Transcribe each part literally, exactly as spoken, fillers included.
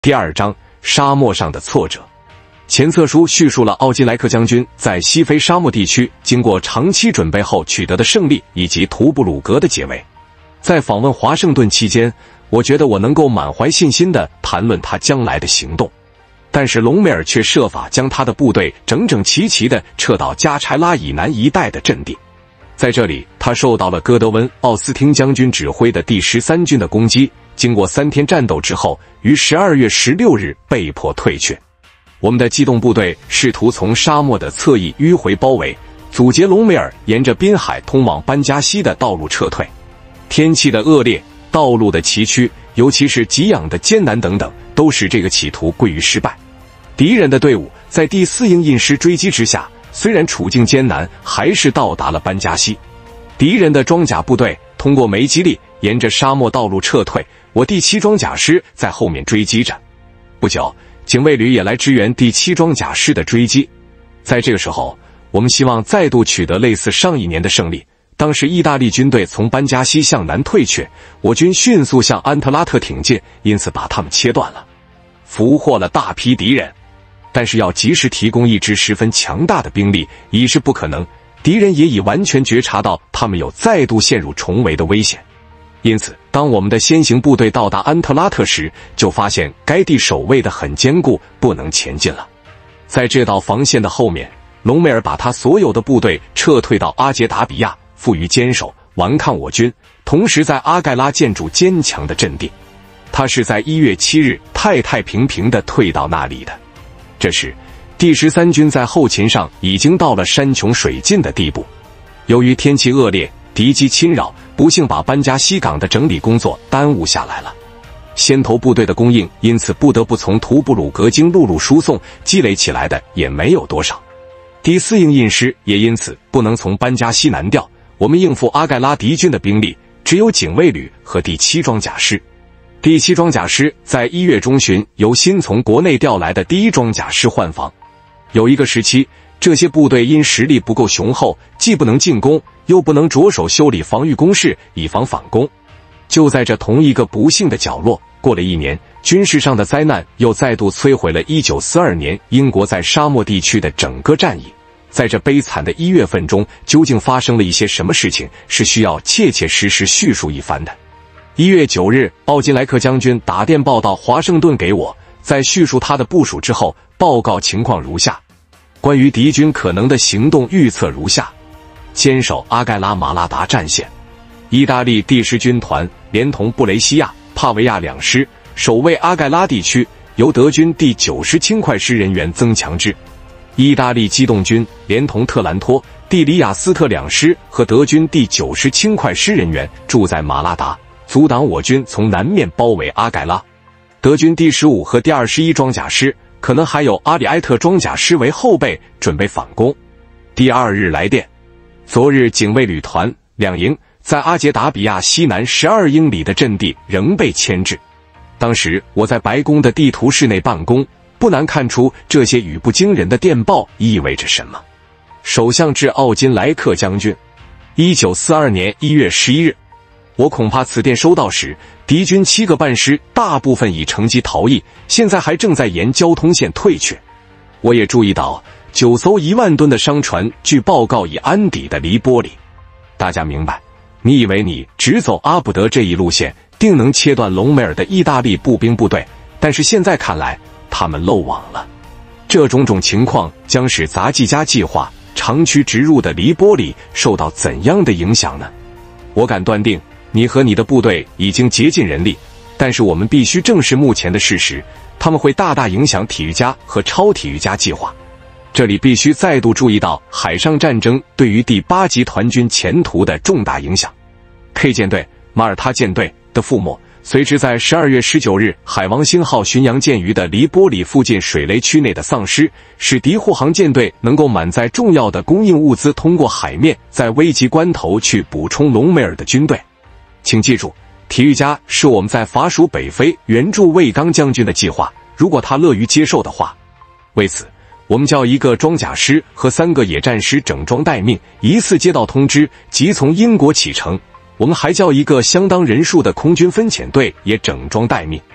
第二章，沙漠上的挫折。前册书叙述了奥金莱克将军在西非沙漠地区经过长期准备后取得的胜利，以及图布鲁格的解围。在访问华盛顿期间，我觉得我能够满怀信心地谈论他将来的行动。但是隆美尔却设法将他的部队整整齐齐地撤到加柴拉以南一带的阵地。在这里，他受到了戈德温·奥斯汀将军指挥的第十三军的攻击，经过三天战斗之后，于十二月十六日被迫退却。我们的机动部队试图从沙漠的侧翼迂回包围，阻截隆美尔沿着滨海通往班加西的道路撤退。天气的恶劣、道路的崎岖，尤其是给养的艰难等等，都使这个企图归于失败。敌人的队伍在第四营印师追击之下，虽然处境艰难，还是到达了班加西。敌人的装甲部队通过梅基利沿着沙漠道路撤退，我第七装甲师在后面追击着。不久，警卫旅也来支援第七装甲师的追击。在这个时候，我们希望再度取得类似上一年的胜利。当时意大利军队从班加西向南退却，我军迅速向安特拉特挺进，因此把他们切断了，俘获了大批敌人。但是要及时提供一支十分强大的兵力已是不可能，敌人也已完全觉察到他们有再度陷入重围的危险。因此，当我们的先行部队到达安特拉特时，就发现该地守卫的很坚固，不能前进了。在这道防线的后面，隆美尔把他所有的部队撤退到阿杰达比亚，负隅坚守，顽抗我军，同时在阿盖拉建筑坚强的阵地。他是在一月七日太太平平地退到那里的。这时，第十三军在后勤上已经到了山穷水尽的地步。由于天气恶劣，敌机侵扰，不幸把班加西港的整理工作耽误下来了。先头部队的供应因此不得不从图布鲁格经陆路输送，积累起来的也没有多少。第四营印师也因此不能从班加西南调，我们应付阿盖拉敌军的兵力只有警卫旅和第七装甲师。第七装甲师在一月中旬由新从国内调来的第一装甲师换防。有一个时期，这些部队因实力不够雄厚，既不能进攻，又不能着手修理防御工事，以防反攻。就在这同一个不幸的角落，过了一年，军事上的灾难又再度摧毁了一九四二年英国在沙漠地区的整个战役。在这悲惨的一月份中，究竟发生了一些什么事情，是需要切切实实叙述一番的。一月九日，奥金莱克将军打电报到华盛顿给我，在叙述他的部署之后，报告情况如下：关于敌军可能的行动预测如下：坚守阿盖拉马拉达战线，意大利第十军团连同布雷西亚、帕维亚两师守卫阿盖拉地区，由德军第九十轻快师人员增强之。意大利机动军连同特兰托、蒂里亚斯特两师和德军第九十轻快师人员住在马拉达，阻挡我军从南面包围阿盖拉。德军第十五和第二十一装甲师，可能还有阿里埃特装甲师为后备，准备反攻。第二日来电，昨日警卫旅团两营在阿杰达比亚西南十二英里的阵地仍被牵制。当时我在白宫的地图室内办公，不难看出这些语不惊人的电报意味着什么。首相致奥金莱克将军，一九四二年一月十一日。我恐怕此电收到时，敌军七个半师大部分已乘机逃逸，现在还正在沿交通线退却。我也注意到九艘一万吨的商船据报告已安抵的黎波里。大家明白，你以为你只走阿卜德这一路线，定能切断隆美尔的意大利步兵部队，但是现在看来，他们漏网了。这种种情况将使杂技家计划长驱直入的黎波里受到怎样的影响呢？我敢断定，你和你的部队已经竭尽人力，但是我们必须正视目前的事实，他们会大大影响体育家和超体育家计划。这里必须再度注意到海上战争对于第八集团军前途的重大影响。K 舰队、马耳他舰队的覆没，随之在十二月十九日海王星号巡洋舰于的黎波里附近水雷区内的丧失，使敌护航舰队能够满载重要的供应物资通过海面，在危急关头去补充隆美尔的军队。请记住，体育家是我们在法属北非援助卫刚将军的计划，如果他乐于接受的话。为此，我们叫一个装甲师和三个野战师整装待命，一次接到通知即从英国启程。我们还叫一个相当人数的空军分遣队也整装待命。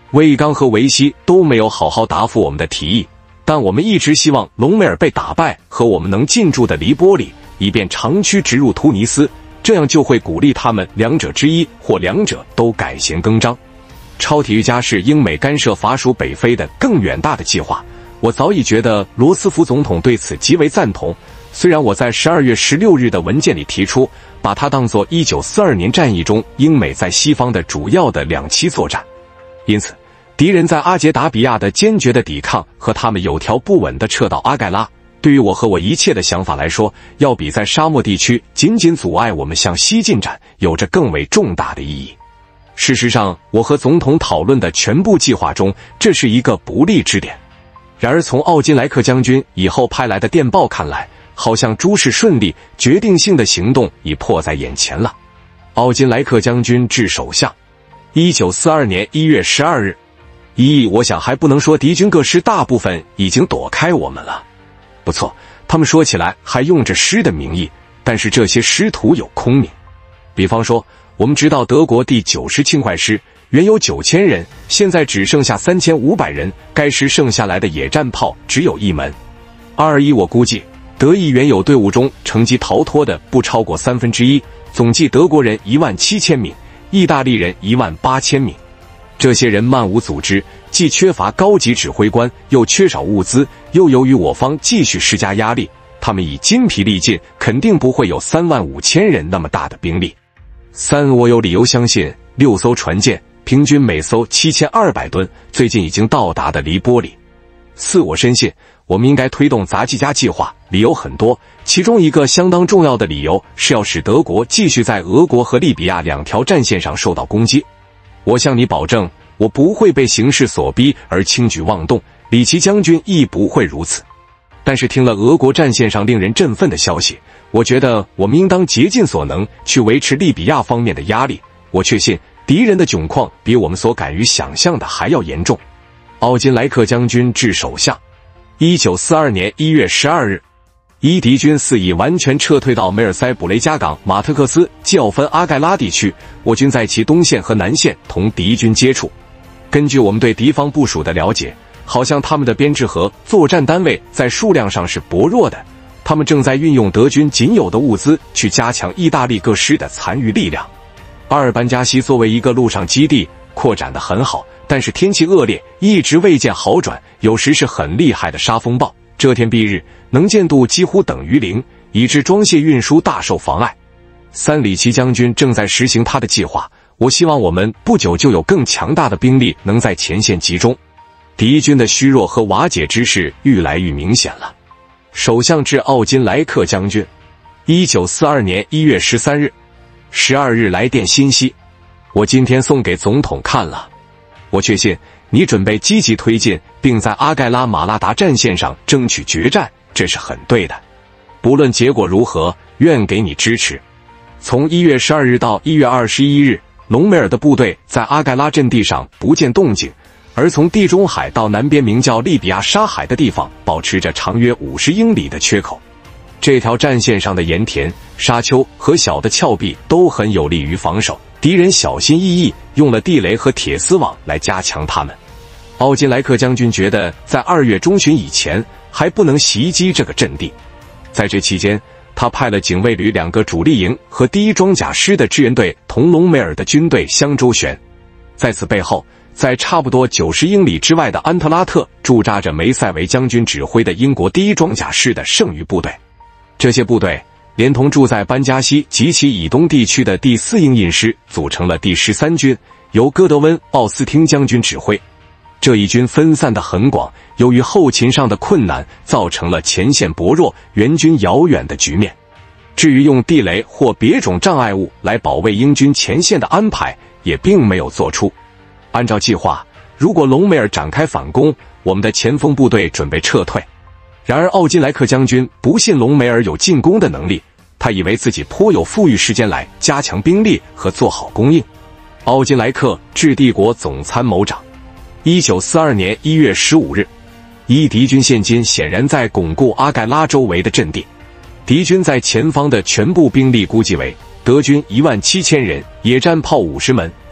魏刚和维希都没有好好答复我们的提议，但我们一直希望隆美尔被打败和我们能进驻的黎波里，以便长驱直入突尼斯，这样就会鼓励他们两者之一或两者都改弦更张。超体育家是英美干涉法属北非的更远大的计划，我早已觉得罗斯福总统对此极为赞同，虽然我在十二月十六日的文件里提出，把它当作一九四二年战役中英美在西方的主要的两栖作战。因此敌人在阿杰达比亚的坚决的抵抗和他们有条不紊地撤到阿盖拉，对于我和我一切的想法来说，要比在沙漠地区仅仅阻碍我们向西进展有着更为重大的意义。事实上，我和总统讨论的全部计划中，这是一个不利之点。然而从奥金莱克将军以后派来的电报看来，好像诸事顺利，决定性的行动已迫在眼前了。奥金莱克将军致首相，一九四二年一月十二日。一，我想还不能说敌军各师大部分已经躲开我们了。不错，他们说起来还用着师的名义，但是这些师徒有空名。比方说，我们知道德国第九十轻快师原有九千人，现在只剩下三千五百人，该师剩下来的野战炮只有一门。二一，我估计德意原有队伍中乘机逃脱的不超过三分之一，总计德国人一万七千名，意大利人一万八千名。这些人漫无组织，既缺乏高级指挥官，又缺少物资，又由于我方继续施加压力，他们已筋疲力尽，肯定不会有三万五千人那么大的兵力。三，我有理由相信，六艘船舰平均每艘七千二百吨，最近已经到达的黎波里。四，我深信我们应该推动杂技加计划，理由很多，其中一个相当重要的理由是要使德国继续在俄国和利比亚两条战线上受到攻击。我向你保证，我不会被形势所逼而轻举妄动，里奇将军亦不会如此。但是听了俄国战线上令人振奋的消息，我觉得我们应当竭尽所能去维持利比亚方面的压力。我确信敌人的窘况比我们所敢于想象的还要严重。奥金莱克将军致首相，一九四二年一月十二日。一，敌军似已完全撤退到梅尔塞卜雷加港、马特克斯、基奥芬阿盖拉地区，我军在其东线和南线同敌军接触。根据我们对敌方部署的了解，好像他们的编制和作战单位在数量上是薄弱的，他们正在运用德军仅有的物资去加强意大利各师的残余力量。二，班加西作为一个陆上基地扩展得很好，但是天气恶劣，一直未见好转，有时是很厉害的沙风暴，遮天蔽日，能见度几乎等于零，以致装卸运输大受妨碍。三，里奇将军正在实行他的计划，我希望我们不久就有更强大的兵力能在前线集中。敌军的虚弱和瓦解之势愈来愈明显了。首相致奥金莱克将军，一九四二年一月十三日。十二日来电信息，我今天送给总统看了。我确信你准备积极推进，并在阿盖拉马拉达战线上争取决战，这是很对的。不论结果如何，愿给你支持。从一月十二日到一月二十一日，隆美尔的部队在阿盖拉阵地上不见动静，而从地中海到南边名叫利比亚沙海的地方保持着长约五十英里的缺口。这条战线上的盐田、沙丘和小的峭壁都很有利于防守，敌人小心翼翼用了地雷和铁丝网来加强他们。奥金莱克将军觉得在二月中旬以前还不能袭击这个阵地。在这期间，他派了警卫旅两个主力营和第一装甲师的支援队同隆美尔的军队相周旋。在此背后，在差不多九十英里之外的安特拉特驻扎着梅塞维将军指挥的英国第一装甲师的剩余部队。这些部队连同住在班加西及其以东地区的第四营印师，组成了第十三军，由戈德温·奥斯汀将军指挥。这一军分散得很广，由于后勤上的困难，造成了前线薄弱、援军遥远的局面。至于用地雷或别种障碍物来保卫英军前线的安排，也并没有做出。按照计划，如果隆美尔展开反攻，我们的前锋部队准备撤退。然而奥金莱克将军不信隆美尔有进攻的能力，他以为自己颇有富裕时间来加强兵力和做好供应。奥金莱克致帝国总参谋长，一九四二年一月十五日。一，敌军现今显然在巩固阿盖拉周围的阵地。敌军在前方的全部兵力估计为德军一万七千人，野战炮五十门，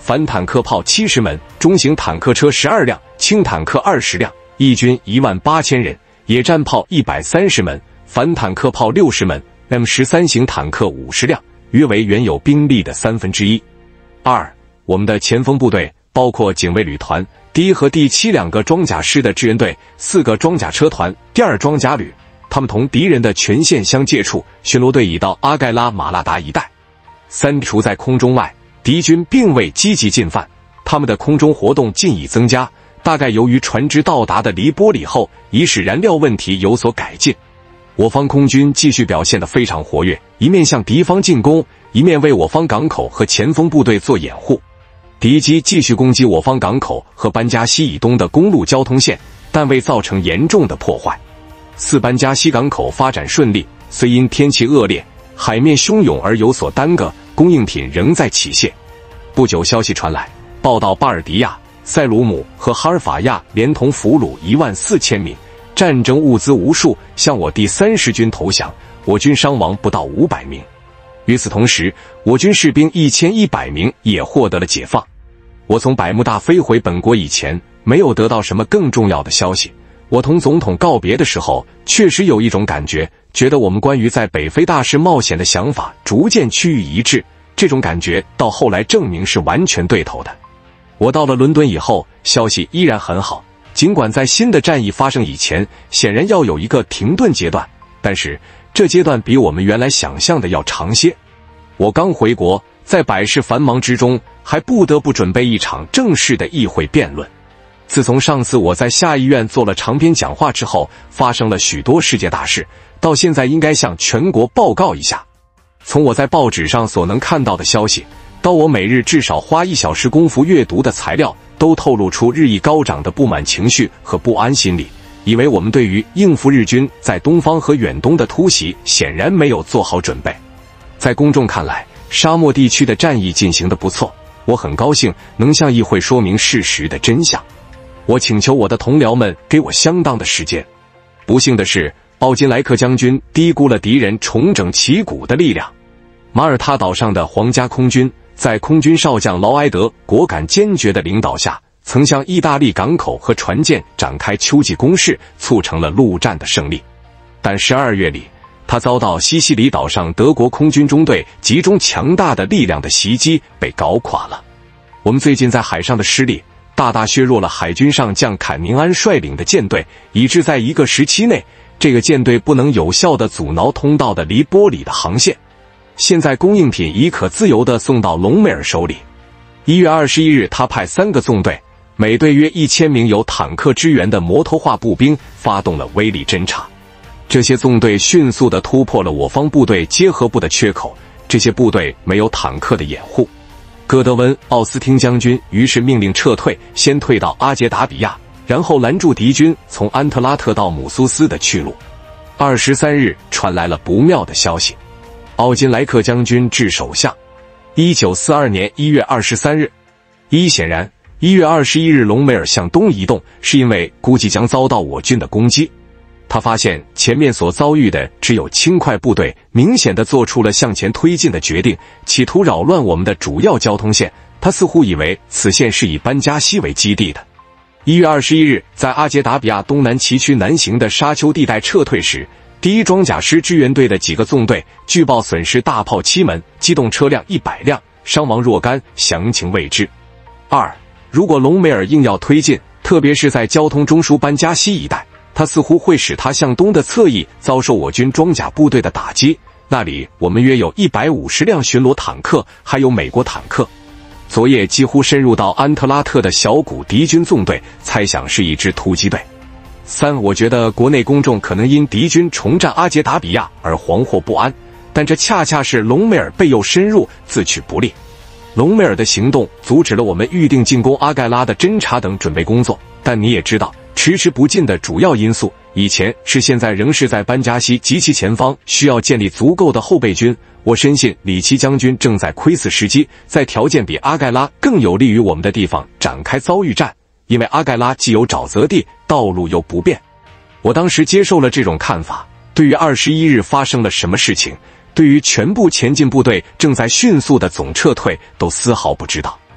反坦克炮七十门，中型坦克车十二辆，轻坦克二十辆，义军一万八千人，野战炮一百三十门，反坦克炮六十门 ，M 十三 型坦克五十辆，约为原有兵力的三分之一。二，我们的前锋部队包括警卫旅团、第一和第七两个装甲师的支援队、四个装甲车团、第二装甲旅，他们同敌人的全线相接触，巡逻队已到阿盖拉马拉达一带。三，除在空中外，敌军并未积极进犯，他们的空中活动进一增加，大概由于船只到达的黎波里后，已使燃料问题有所改进。我方空军继续表现得非常活跃，一面向敌方进攻，一面为我方港口和前锋部队做掩护。敌机继续攻击我方港口和班加西以东的公路交通线，但未造成严重的破坏。四，班加西港口发展顺利，虽因天气恶劣，海面汹涌而有所耽搁，供应品仍在起卸。不久，消息传来，报道巴尔迪亚、塞鲁姆和哈尔法亚连同俘虏一万四千名，战争物资无数，向我第三十军投降，我军伤亡不到五百名。与此同时，我军士兵一千一百名也获得了解放。我从百慕大飞回本国以前，没有得到什么更重要的消息。我同总统告别的时候，确实有一种感觉，觉得我们关于在北非大事冒险的想法逐渐趋于一致。这种感觉到后来证明是完全对头的。我到了伦敦以后，消息依然很好，尽管在新的战役发生以前，显然要有一个停顿阶段，但是这阶段比我们原来想象的要长些。我刚回国，在百事繁忙之中，还不得不准备一场正式的议会辩论。自从上次我在下议院做了长篇讲话之后，发生了许多世界大事，到现在应该向全国报告一下。从我在报纸上所能看到的消息，到我每日至少花一小时功夫阅读的材料，都透露出日益高涨的不满情绪和不安心理，以为我们对于应付日军在东方和远东的突袭显然没有做好准备。在公众看来，沙漠地区的战役进行得不错，我很高兴能向议会说明事实的真相。我请求我的同僚们给我相当的时间。不幸的是，奥金莱克将军低估了敌人重整旗鼓的力量。马耳他岛上的皇家空军在空军少将劳埃德果敢坚决的领导下，曾向意大利港口和船舰展开秋季攻势，促成了陆战的胜利。但十二月里，他遭到西西里岛上德国空军中队集中强大的力量的袭击，被搞垮了。我们最近在海上的失利，大大削弱了海军上将坎宁安率领的舰队，以致在一个时期内，这个舰队不能有效地阻挠通道的黎波里的航线。现在供应品已可自由地送到隆美尔手里。一月二十一日，他派三个纵队，每队约一千名由坦克支援的摩托化步兵，发动了威力侦察。这些纵队迅速地突破了我方部队结合部的缺口，这些部队没有坦克的掩护。戈德温·奥斯汀将军于是命令撤退，先退到阿杰达比亚，然后拦住敌军从安特拉特到姆苏斯的去路。二十三日传来了不妙的消息，奥金莱克将军致首相。一九四二年一月二十三日，一显然，一月二十一日隆美尔向东移动，是因为估计将遭到我军的攻击。他发现前面所遭遇的只有轻快部队，明显地做出了向前推进的决定，企图扰乱我们的主要交通线。他似乎以为此线是以班加西为基地的。一月二十一日，在阿杰达比亚东南崎岖南行的沙丘地带撤退时，第一装甲师支援队的几个纵队据报损失大炮七门，机动车辆一百辆，伤亡若干，详情未知。二，如果隆美尔硬要推进，特别是在交通中枢班加西一带，他似乎会使他向东的侧翼遭受我军装甲部队的打击，那里我们约有一百五十辆巡逻坦克，还有美国坦克。昨夜几乎深入到安特拉特的小股敌军纵队，猜想是一支突击队。三，我觉得国内公众可能因敌军重占阿杰达比亚而惶惑不安，但这恰恰是隆美尔背诱深入，自取不利。隆美尔的行动阻止了我们预定进攻阿盖拉的侦察等准备工作，但你也知道，迟迟不进的主要因素，以前是现在仍是在班加西及其前方需要建立足够的后备军。我深信里奇将军正在窥伺时机，在条件比阿盖拉更有利于我们的地方展开遭遇战，因为阿盖拉既有沼泽地，道路又不便。我当时接受了这种看法。对于二十一日发生了什么事情，对于全部前进部队正在迅速的总撤退，都丝毫不知道。只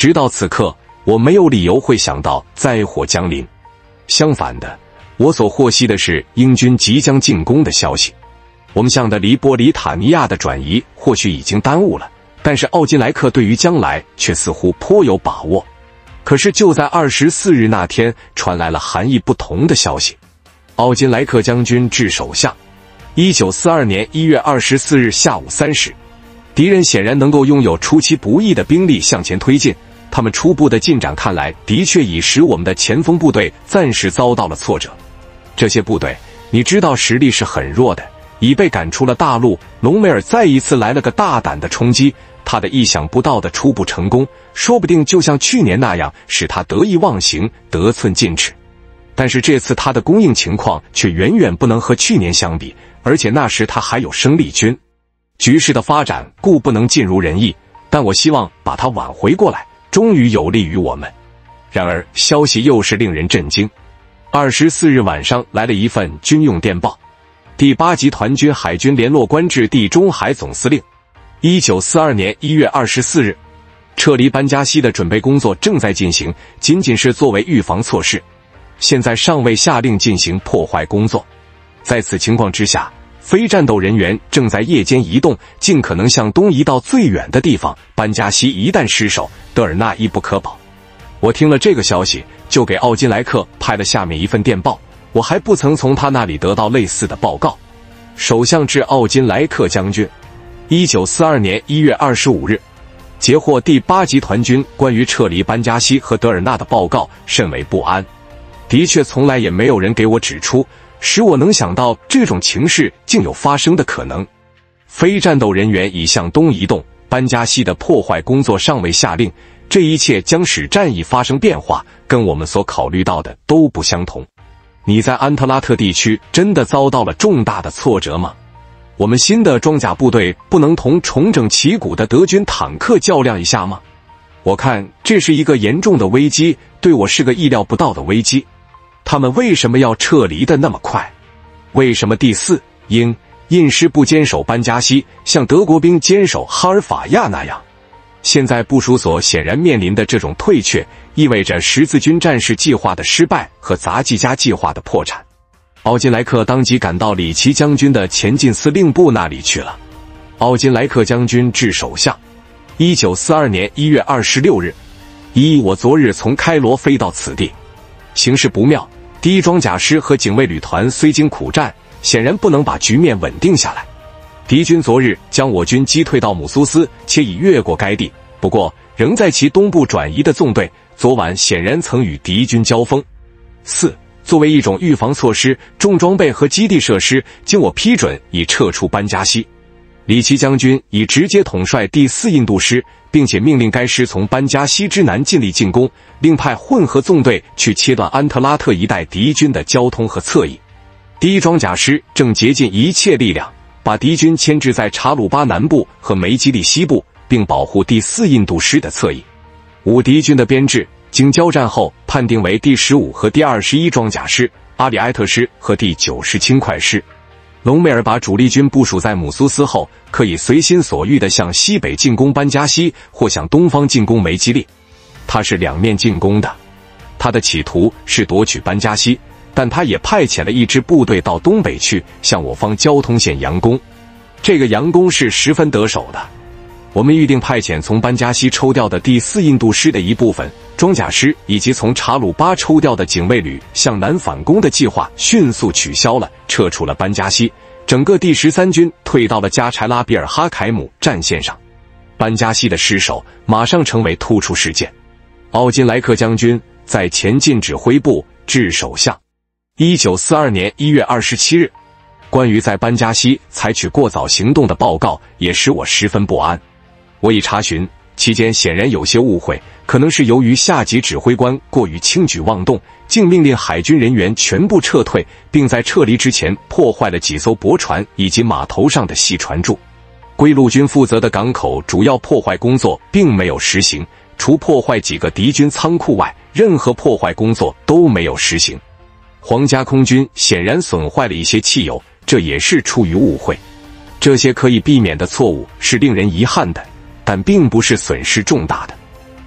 直到此刻，我没有理由会想到灾祸将临。相反的，我所获悉的是英军即将进攻的消息。我们向的黎波里塔尼亚的转移或许已经耽误了，但是奥金莱克对于将来却似乎颇有把握。可是就在二十四日那天，传来了含义不同的消息。奥金莱克将军致首相。一九四二年一月二十四日下午三时，敌人显然能够拥有出其不意的兵力向前推进，他们初步的进展看来，的确已使我们的前锋部队暂时遭到了挫折。这些部队，你知道实力是很弱的，已被赶出了大陆。隆美尔再一次来了个大胆的冲击，他的意想不到的初步成功，说不定就像去年那样，使他得意忘形，得寸进尺。但是这次他的供应情况却远远不能和去年相比，而且那时他还有生力军。局势的发展固不能尽如人意，但我希望把它挽回过来，终于有利于我们。然而消息又是令人震惊。二十四日晚上来了一份军用电报，第八集团军海军联络官至地中海总司令。一九四二年一月二十四日，撤离班加西的准备工作正在进行，仅仅是作为预防措施，现在尚未下令进行破坏工作。在此情况之下，非战斗人员正在夜间移动，尽可能向东移到最远的地方。班加西一旦失守，德尔纳一不可保。我听了这个消息，就给奥金莱克派了下面一份电报，我还不曾从他那里得到类似的报告。首相致奥金莱克将军，一九四二年一月二十五日，截获第八集团军关于撤离班加西和德尔纳的报告，甚为不安。的确，从来也没有人给我指出，使我能想到这种情势竟有发生的可能。非战斗人员已向东移动，班加西的破坏工作尚未下令，这一切将使战役发生变化，跟我们所考虑到的都不相同。你在安特拉特地区真的遭到了重大的挫折吗？我们新的装甲部队不能同重整旗鼓的德军坦克较量一下吗？我看这是一个严重的危机，对我是个意料不到的危机。他们为什么要撤离的那么快？为什么第四英印师不坚守班加西，像德国兵坚守哈尔法亚那样？现在部署所显然面临的这种退却，意味着十字军战士计划的失败和杂技家计划的破产。奥金莱克当即赶到里奇将军的前进司令部那里去了。奥金莱克将军致首相。一九四二年一月二十六日，一我昨日从开罗飞到此地，形势不妙。第一装甲师和警卫旅团虽经苦战，显然不能把局面稳定下来。敌军昨日将我军击退到姆苏斯，且已越过该地，不过仍在其东部转移的纵队，昨晚显然曾与敌军交锋。四作为一种预防措施，重装备和基地设施经我批准已撤出班加西。里奇将军已直接统帅第四印度师，并且命令该师从班加西之南尽力进攻，另派混合纵队去切断安特拉特一带敌军的交通和侧翼。第一装甲师正竭尽一切力量，把敌军牵制在查鲁巴南部和梅基利西部，并保护第四印度师的侧翼。五敌军的编制经交战后判定为第十五和第二十一装甲师、阿里埃特师和第九十轻快师。隆美尔把主力军部署在姆苏斯后，可以随心所欲地向西北进攻班加西，或向东方进攻梅基利。他是两面进攻的。他的企图是夺取班加西，但他也派遣了一支部队到东北去，向我方交通线佯攻。这个佯攻是十分得手的。我们预定派遣从班加西抽调的第四印度师的一部分装甲师，以及从查鲁巴抽调的警卫旅向南反攻的计划迅速取消了，撤出了班加西。整个第十三军退到了加柴拉比尔哈凯姆战线上。班加西的失守马上成为突出事件。奥金莱克将军在前进指挥部致首相。一九四二年一月二十七日，关于在班加西采取过早行动的报告也使我十分不安。我已查询，期间显然有些误会，可能是由于下级指挥官过于轻举妄动，竟命令海军人员全部撤退，并在撤离之前破坏了几艘驳船以及码头上的细船柱。归陆军负责的港口主要破坏工作并没有实行，除破坏几个敌军仓库外，任何破坏工作都没有实行。皇家空军显然损坏了一些汽油，这也是出于误会。这些可以避免的错误是令人遗憾的，但并不是损失重大的。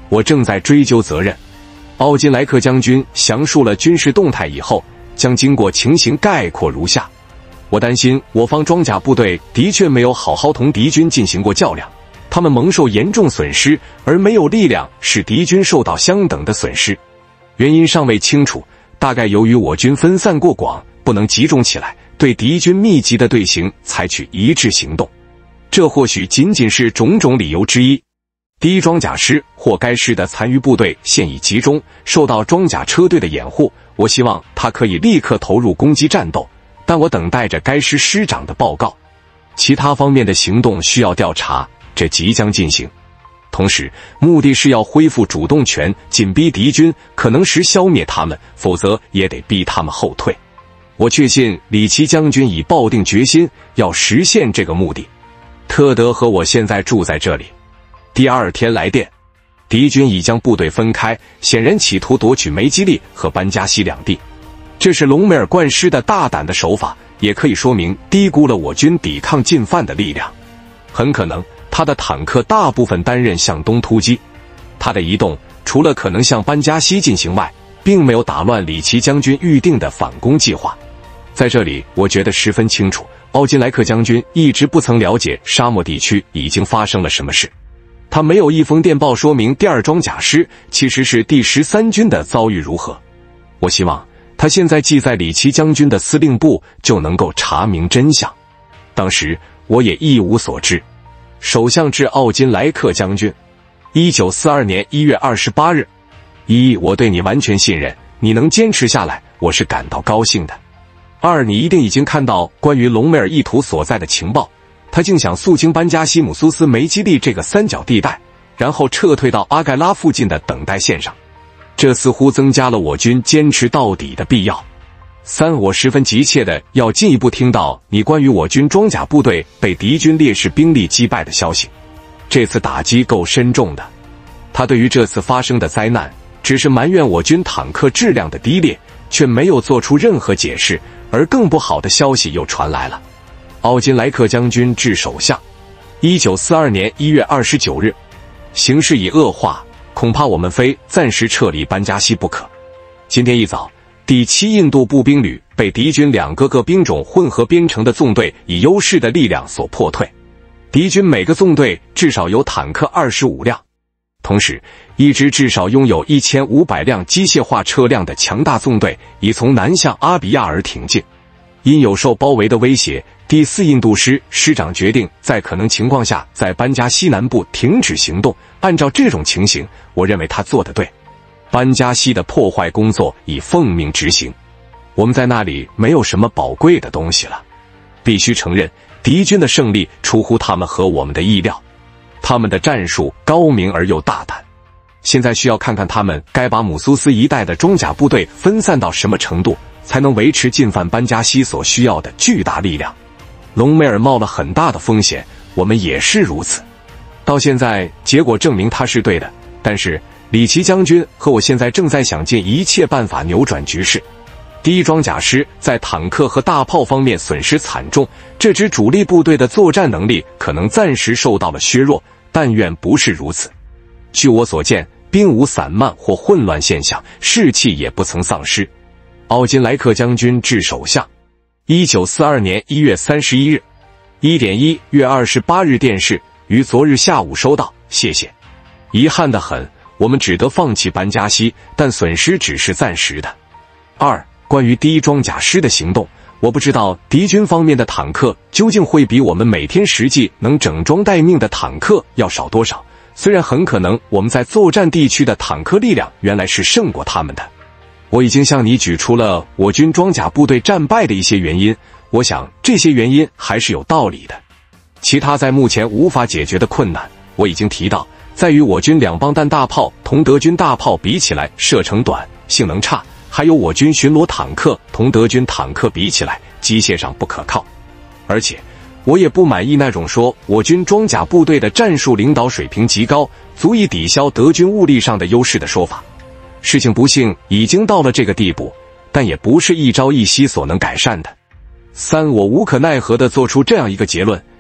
我正在追究责任。奥金莱克将军详述了军事动态以后，将经过情形概括如下：我担心我方装甲部队的确没有好好同敌军进行过较量，他们蒙受严重损失，而没有力量使敌军受到相等的损失。原因尚未清楚，大概由于我军分散过广，不能集中起来，对敌军密集的队形采取一致行动。这或许仅仅是种种理由之一。第一装甲师或该师的残余部队现已集中，受到装甲车队的掩护，我希望他可以立刻投入攻击战斗，但我等待着该师师长的报告。其他方面的行动需要调查，这即将进行。同时，目的是要恢复主动权，紧逼敌军，可能时消灭他们，否则也得逼他们后退。我确信里奇将军已抱定决心要实现这个目的。特德和我现在住在这里。第二天来电，敌军已将部队分开，显然企图夺取梅基利和班加西两地。这是隆美尔贯师的大胆的手法，也可以说明低估了我军抵抗进犯的力量。很可能他的坦克大部分担任向东突击，他的移动除了可能向班加西进行外，并没有打乱里奇将军预定的反攻计划。在这里我觉得十分清楚，奥金莱克将军一直不曾了解沙漠地区已经发生了什么事。他没有一封电报说明第二装甲师其实是第十三军的遭遇如何。我希望他现在既在里奇将军的司令部，就能够查明真相。当时我也一无所知。首相致奥金莱克将军，一九四二年一月二十八日。一，我对你完全信任，你能坚持下来，我是感到高兴的。二，你一定已经看到关于隆美尔意图所在的情报，他竟想肃清班加西姆苏斯梅基利这个三角地带，然后撤退到阿盖拉附近的等待线上。这似乎增加了我军坚持到底的必要。三，我十分急切的要进一步听到你关于我军装甲部队被敌军烈士兵力击败的消息。这次打击够深重的。他对于这次发生的灾难只是埋怨我军坦克质量的低劣，却没有做出任何解释，而更不好的消息又传来了。奥金莱克将军致首相，一九四二年一月二十九日，形势已恶化，恐怕我们非暂时撤离班加西不可。今天一早，第七印度步兵旅被敌军两个个兵种混合编成的纵队以优势的力量所破退。敌军每个纵队至少有坦克二十五辆，同时一支至少拥有一千五百辆机械化车辆的强大纵队已从南向阿比亚尔挺进。因有受包围的威胁，第四印度师师长决定在可能情况下在班加西南部停止行动。按照这种情形，我认为他做得对。班加西的破坏工作已奉命执行，我们在那里没有什么宝贵的东西了。必须承认，敌军的胜利出乎他们和我们的意料，他们的战术高明而又大胆。现在需要看看他们该把姆苏斯一带的装甲部队分散到什么程度，才能维持进犯班加西所需要的巨大力量。隆美尔冒了很大的风险，我们也是如此。到现在结果证明他是对的，但是里奇将军和我现在正在想尽一切办法扭转局势。第一装甲师在坦克和大炮方面损失惨重，这支主力部队的作战能力可能暂时受到了削弱，但愿不是如此。据我所见，兵无散漫或混乱现象，士气也不曾丧失。奥金莱克将军致首相，一九四二年一月三十一日，一点一月二十八日电视于昨日下午收到，谢谢。遗憾得很，我们只得放弃班加西，但损失只是暂时的。二，关于第一装甲师的行动，我不知道敌军方面的坦克究竟会比我们每天实际能整装待命的坦克要少多少，虽然很可能我们在作战地区的坦克力量原来是胜过他们的。我已经向你举出了我军装甲部队战败的一些原因，我想这些原因还是有道理的。其他在目前无法解决的困难，我已经提到，在于我军两磅弹大炮同德军大炮比起来射程短，性能差，还有我军巡逻坦克同德军坦克比起来机械上不可靠。而且我也不满意那种说我军装甲部队的战术领导水平极高，足以抵消德军物力上的优势的说法。事情不幸已经到了这个地步，但也不是一朝一夕所能改善的。三，我无可奈何地做出这样一个结论，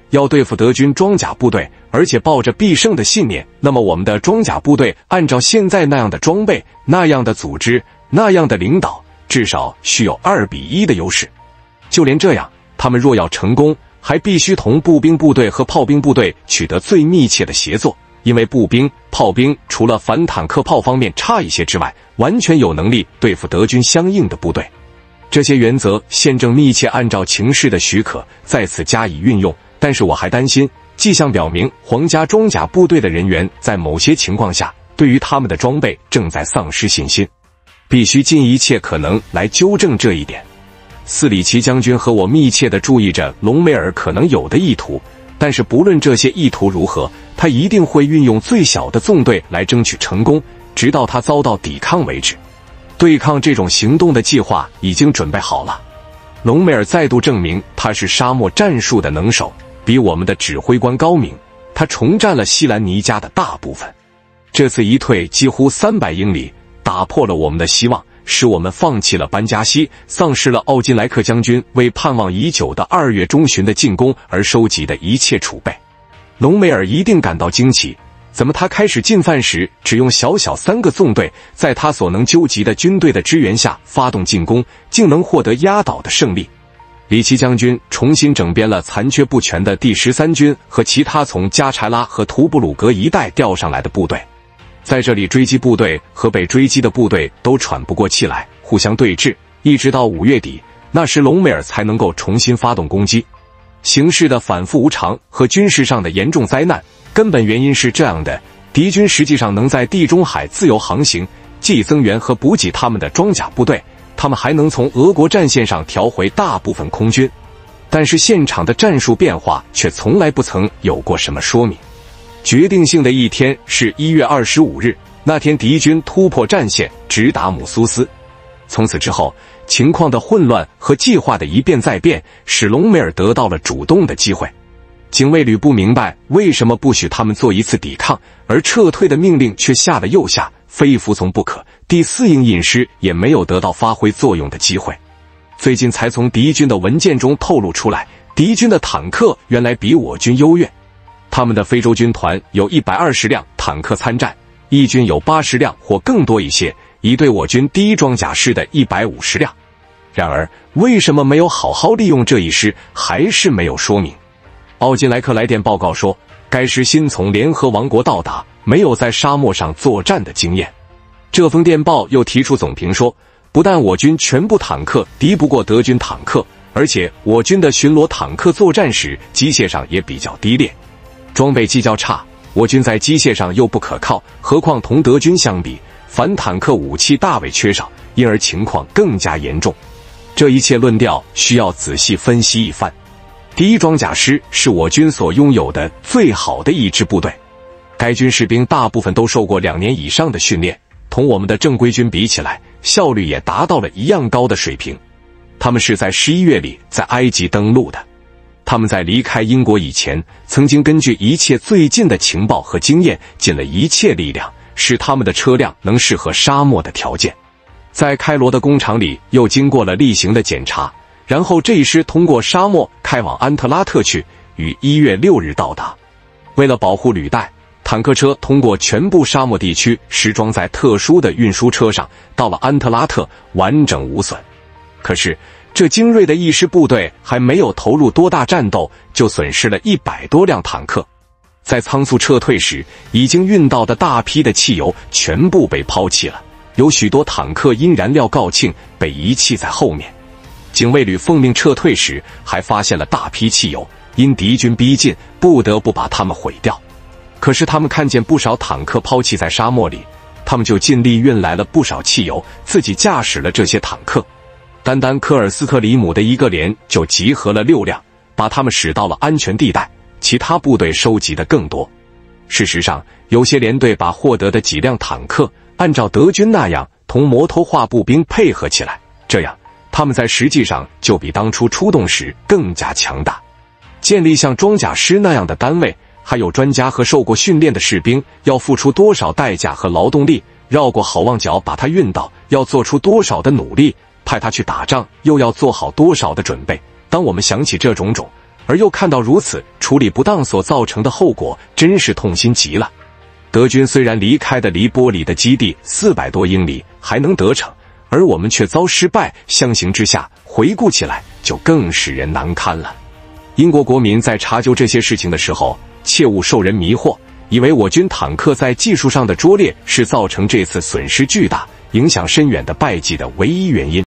要对付德军装甲部队，而且抱着必胜的信念，那么我们的装甲部队按照现在那样的装备、那样的组织、那样的领导，至少需有二比一的优势。就连这样，他们若要成功，还必须同步兵部队和炮兵部队取得最密切的协作，因为步兵、炮兵除了反坦克炮方面差一些之外，完全有能力对付德军相应的部队。这些原则现正密切按照情势的许可在此加以运用，但是我还担心，迹象表明皇家装甲部队的人员在某些情况下对于他们的装备正在丧失信心，必须尽一切可能来纠正这一点。斯里奇将军和我密切地注意着隆美尔可能有的意图，但是不论这些意图如何，他一定会运用最小的纵队来争取成功，直到他遭到抵抗为止。对抗这种行动的计划已经准备好了。隆美尔再度证明他是沙漠战术的能手，比我们的指挥官高明。他重占了西兰尼加的大部分。这次一退几乎三百英里，打破了我们的希望，使我们放弃了班加西，丧失了奥金莱克将军为盼望已久的二月中旬的进攻而收集的一切储备。隆美尔一定感到惊奇，怎么他开始进犯时只用小小三个纵队，在他所能纠集的军队的支援下发动进攻，竟能获得压倒的胜利。里奇将军重新整编了残缺不全的第十三军和其他从加柴拉和图布鲁格一带调上来的部队，在这里追击部队和被追击的部队都喘不过气来，互相对峙，一直到五月底，那时隆美尔才能够重新发动攻击。形势的反复无常和军事上的严重灾难，根本原因是这样的：敌军实际上能在地中海自由航行，既增援和补给他们的装甲部队，他们还能从俄国战线上调回大部分空军，但是现场的战术变化却从来不曾有过什么说明。决定性的一天是一月二十五日，那天敌军突破战线，直达姆苏斯。从此之后，情况的混乱和计划的一变再变，使隆美尔得到了主动的机会。警卫旅不明白为什么不许他们做一次抵抗，而撤退的命令却下了又下，非服从不可。第四营隐师也没有得到发挥作用的机会。最近才从敌军的文件中透露出来，敌军的坦克原来比我军优越。他们的非洲军团有一百二十辆坦克参战，义军有八十辆或更多一些，已对我军第一装甲师的一百五十辆。然而，为什么没有好好利用这一师，还是没有说明。奥金莱克来电报告说，该师新从联合王国到达，没有在沙漠上作战的经验。这封电报又提出总评说，不但我军全部坦克敌不过德军坦克，而且我军的巡逻坦克作战时机械上也比较低劣，装备既较差，我军在机械上又不可靠，何况同德军相比，反坦克武器大为缺少，因而情况更加严重。这一切论调需要仔细分析一番。第一装甲师是我军所拥有的最好的一支部队，该军士兵大部分都受过两年以上的训练，同我们的正规军比起来，效率也达到了一样高的水平。他们是在十一月里在埃及登陆的。他们在离开英国以前，曾经根据一切最近的情报和经验，尽了一切力量，使他们的车辆能适合沙漠的条件。在开罗的工厂里又经过了例行的检查，然后这一师通过沙漠开往安特拉特去，于一月六日到达。为了保护履带，坦克车通过全部沙漠地区，实装在特殊的运输车上，到了安特拉特完整无损。可是这精锐的一师部队还没有投入多大战斗，就损失了一百多辆坦克。在仓促撤退时，已经运到的大批的汽油全部被抛弃了，有许多坦克因燃料告罄被遗弃在后面。警卫旅奉命撤退时，还发现了大批汽油，因敌军逼近，不得不把它们毁掉。可是他们看见不少坦克抛弃在沙漠里，他们就尽力运来了不少汽油，自己驾驶了这些坦克。单单科尔斯特里姆的一个连就集合了六辆，把他们驶到了安全地带，其他部队收集的更多。事实上，有些连队把获得的几辆坦克按照德军那样同摩托化步兵配合起来，这样他们在实际上就比当初出动时更加强大。建立像装甲师那样的单位，还有专家和受过训练的士兵，要付出多少代价和劳动力，绕过好望角把它运到，要做出多少的努力，派他去打仗又要做好多少的准备。当我们想起这种种， 而又看到如此处理不当所造成的后果，真是痛心极了。德军虽然离开的离波里的基地四百多英里，还能得逞，而我们却遭失败，相形之下，回顾起来就更使人难堪了。英国国民在查究这些事情的时候，切勿受人迷惑，以为我军坦克在技术上的拙劣是造成这次损失巨大、影响深远的败绩的唯一原因。